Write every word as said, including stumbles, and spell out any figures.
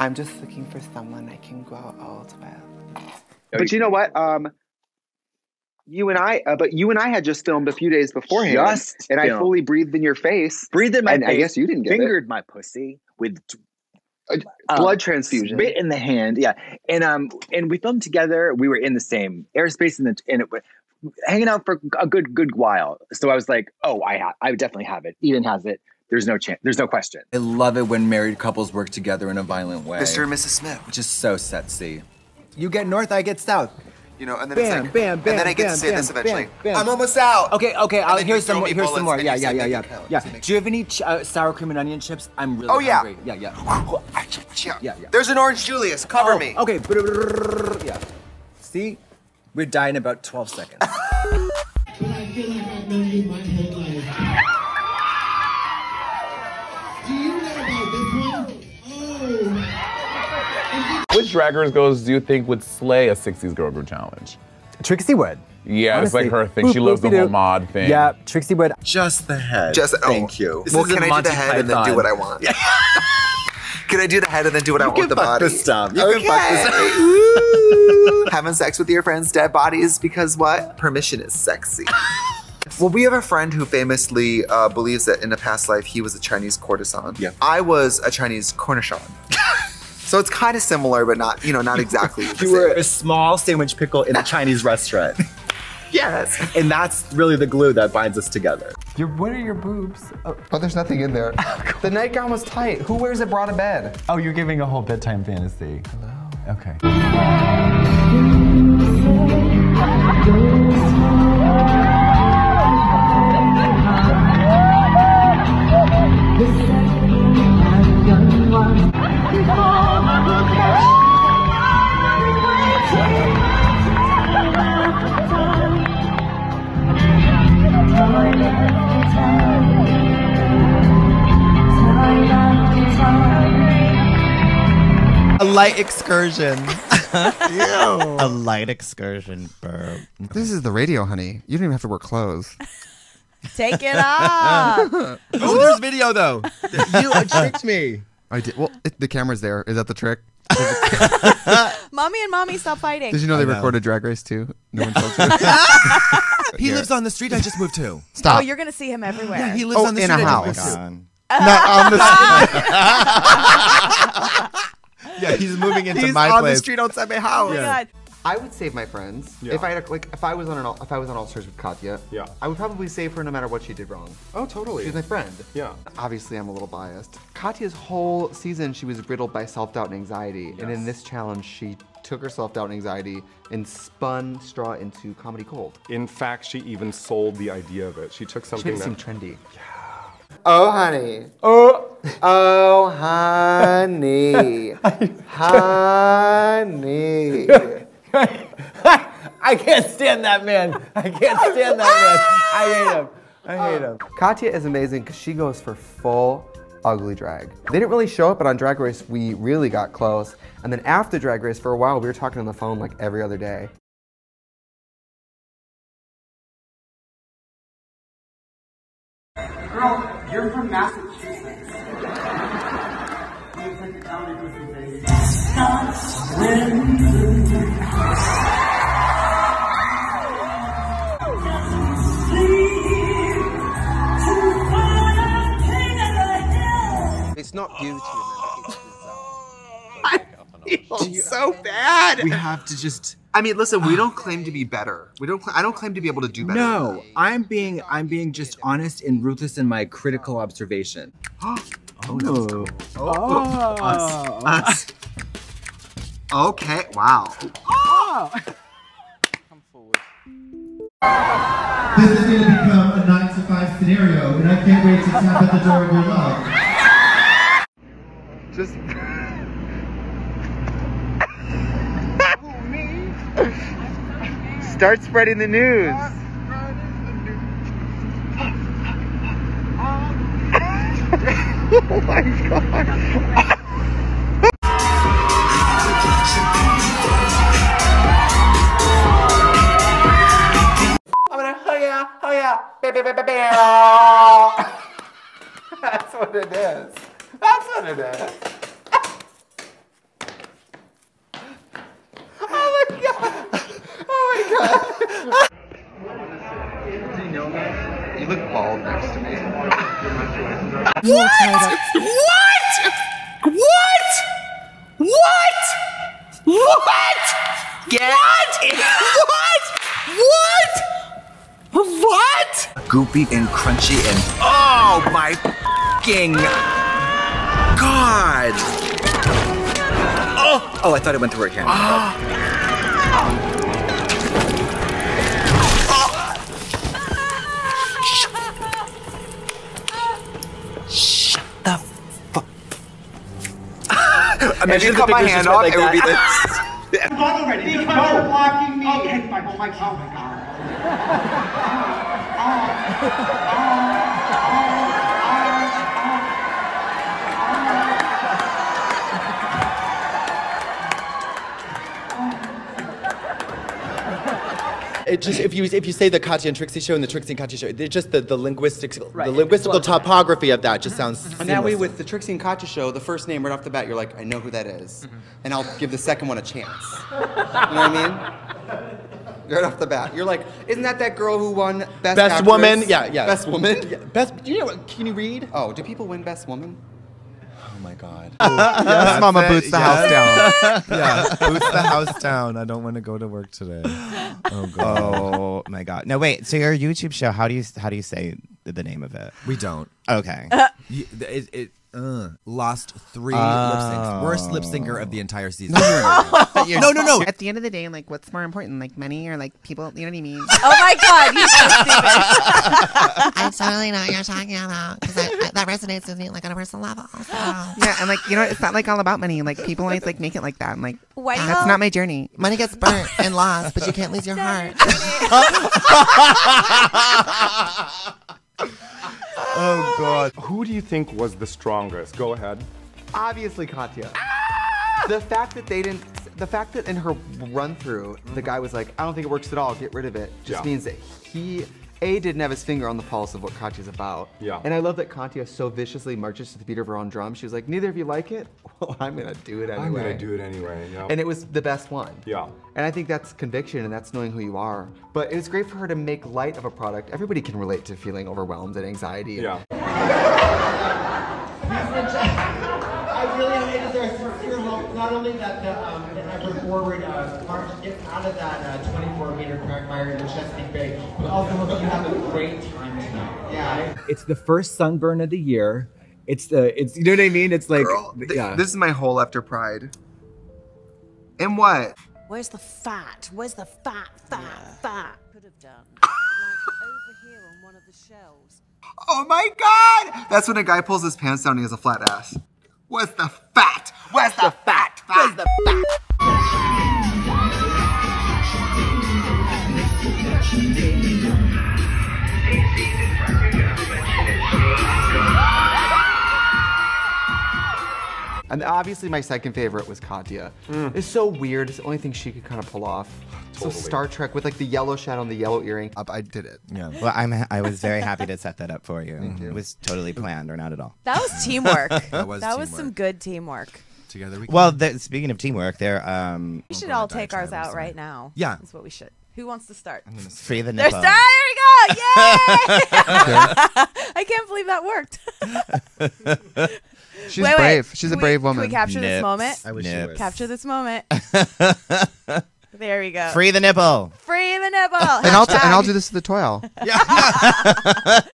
I'm just looking for someone I can grow old with. But you know what? Um, you and I, uh, but you and I had just filmed a few days beforehand, Just and filmed. I fully breathed in your face, breathed in my and face. I guess you didn't get fingered it. my pussy with Uh, um, blood transfusion, spit in the hand. Yeah, and um, and we filmed together. We were in the same airspace, and and it was hanging out for a good good while. So I was like, oh, I have, I definitely have it. Eden has it. There's no chance. There's no question. I love it when married couples work together in a violent way. Mister and Missus Smith. Which is so sexy. You get north, I get south. You know, and then Bam, it's like, bam, bam, and then I get bam, to say bam, this eventually. bam, bam. I'm almost out. Okay, okay. I'll, then here's you throw some more. me Here's some bullets more. and Yeah, you yeah, say yeah, make yeah, it count. yeah. Does it make Do you have any ch uh, sour cream and onion chips? I'm really Oh, yeah. hungry. Yeah, yeah. Yeah. Yeah, yeah. There's an Orange Julius. Cover Oh, me. Okay. Yeah. See, we're dying in about twelve seconds. But I feel like I've known you my whole life. Do you know about this one? Oh. Which drag race girls do you think would slay a sixties girl group challenge? Trixie would. Yeah, Honestly. it's like her thing. Boop, she loves the boop-de-doo. whole mod thing. Yeah, Trixie would. Just the head. Just- oh, Thank you. this Well, is a can I do Monty the head and then do Python. what I want? Can I do the head and then do what I want with the fuck body? this stuff. You Okay. can fuck this stuff. Ooh. Having sex with your friends' dead bodies because what? Permission is sexy. Well, we have a friend who famously uh, believes that in a past life he was a Chinese courtesan. Yeah. I was a Chinese cornichon. So it's kind of similar, but not, you know, not exactly. the You same. were a small sandwich pickle in a Chinese restaurant. Yes. And that's really the glue that binds us together. Your, what are your boobs? Oh, Oh, there's nothing in there. The nightgown was tight. Who wears it bra to bed? oh, you're giving a whole bedtime fantasy. Hello. Okay. A light excursion. A light excursion, burp. This is the radio, honey. You don't even have to wear clothes. Take it off. Oh, there's video though. You tricked me. I did. Well, it, the camera's there. Is that the trick? Mommy and mommy, stop fighting. Did you know they I know. recorded Drag Race too? No one told you. He Here. lives on the street I just moved to. Stop. Oh, you're gonna see him everywhere. Yeah, he lives Oh, on the in a street I house. just moved Not on the street. to. Yeah, he's moving into He's my on place. the street outside my house. Oh my God. I would save my friends. Yeah. If I had a, like if I was on an if I was on All Stars with Katya, Yeah. I would probably save her no matter what she did wrong. Oh, totally. She's my friend. Yeah. Obviously, I'm a little biased. Katya's whole season, she was riddled by self-doubt and anxiety, and in this challenge, she took her self-doubt and anxiety and spun straw into comedy gold. In fact, she even sold the idea of it. She took She something made it seem that trendy. Yeah. Oh, honey. Oh. Oh, honey. Honey. I can't stand that man. I can't stand that man. I hate him. I hate him. Katya is amazing because she goes for full ugly drag. They didn't really show it, but on Drag Race, we really got close. And then after Drag Race, for a while, we were talking on the phone like every other day. Girl, you're from Massachusetts. You take it down because you baby. Stop It's not beauty, remember, it's I feel so bad. We have to just. I mean, listen, we don't claim to be better. We don't. I don't claim to be able to do better. No, I'm being I'm being just honest and ruthless in my critical observation. Oh, no. Oh, us, us. Okay. Wow. Oh. This is going to become a nine to five scenario, and I can't wait to tap at the door of your love. Just. Start spreading the news. Oh my god. I'm gonna oh yeah, oh yeah, baby, baby, baby. That's what it is. That's what it is. What? What? What? What? What? Get what? What? What? Goopy and crunchy and oh my fucking God. Oh, oh, I thought it went through her hand. Oh. Shut the fuck. Imagine if cut my hand off, like it would be this. Come on already. Because you're blocking me. Okay, fine. Oh my god. Oh my god. It just if you if you say the Katya and Trixie show and the Trixie and Katya show, it's just the the linguistics, right. the linguistical topography of that just sounds. And that way, with the Trixie and Katya show, the first name right off the bat, you're like, I know who that is, mm-hmm. and I'll give the second one a chance. You know what I mean? Right off the bat, you're like, isn't that that girl who won Best Best Actress? Woman? Yeah, yeah. Best Woman. Yeah. Best. You know what? Can you read? Oh, do people win Best Woman? Oh my God. Yes, Mama it. boots the Yes. house down. Yeah, boots the house down. I don't want to go to work today. Oh God. Oh my God. No, wait. So your YouTube show, how do you how do you say the name of it? We don't. Okay. Uh, you, it it uh, lost three Oh. lip syncs. Worst lip syncer of the entire season. No, no, no, no. At the end of the day, like, what's more important, like money or like people? You know what I mean? Oh my God, you so stupid. I totally know what you're talking about because that resonates with me like on a personal level. So. Yeah, and like you know, it's not like all about money. Like people always like make it like that. I'm like, Why that's not? not my journey. Money gets burnt and lost, but you can't lose your heart. Oh God. Who do you think was the strongest? Go ahead. Obviously, Katya. The fact that they didn't, the fact that in her run through, the guy was like, I don't think it works at all, get rid of it, just Yeah. means that he, A, didn't have his finger on the pulse of what Katya's about. Yeah. And I love that Katya so viciously marches to the beat of her own drum. She was like, neither of you like it? Well, I'm gonna do it anyway. I'm gonna do it anyway. Yep. And it was the best one. Yeah. And I think that's conviction and that's knowing who you are. But it was great for her to make light of a product. Everybody can relate to feeling overwhelmed and anxiety. Yeah. I really hated their for your help. Not only that the, um, the ever forward uh, march gets out of that uh, twenty-four meter fire in the Chesapeake Bay, but also hope you have a great time tonight. Yeah. It's the first sunburn of the year. It's the it's you know what I mean? It's like Girl, th- yeah. This is my whole after Pride. And what? Where's the fat? Where's the fat, fat, fat? Could have done. Like over here on one of the shelves. Oh my God! That's when a guy pulls his pants down and he has a flat ass. Where's the fat? Where's the fat? Where's the fat? And obviously my second favorite was Katya. Mm. It's so weird. It's the only thing she could kind of pull off. Totally. So Star Trek with like the yellow shadow and the yellow earring. Up, I did it. Yeah. Well, I'm I was very happy to set that up for you. Thank you. It was totally planned or not at all. That was teamwork. That was That was teamwork. some good teamwork. Together we can. Well, th- speaking of teamwork, there um We should go all into take ours diatribe, out sorry. right now. Yeah. That's what we should. Who wants to start? I'm gonna free the There's nipple. there we go! Yay! I can't believe that worked. She's Wait, wait. brave. She's Can a brave we, woman. Can we capture this Nips. moment? I wish she Nips. was. Capture this moment. There we go. Free the nipple. Free the nipple. And I'll, and I'll Hashtag. do this to the toy owl.